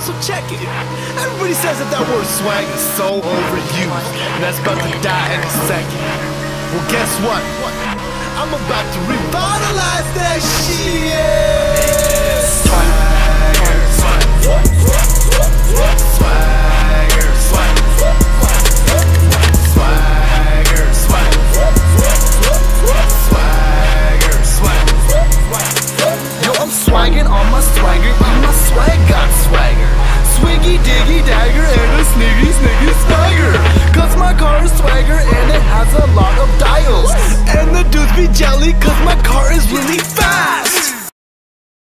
So check it. Everybody says that word swag is so overused, and that's about to die any second. Well, guess what? I'm about to revitalize that shit. Swag.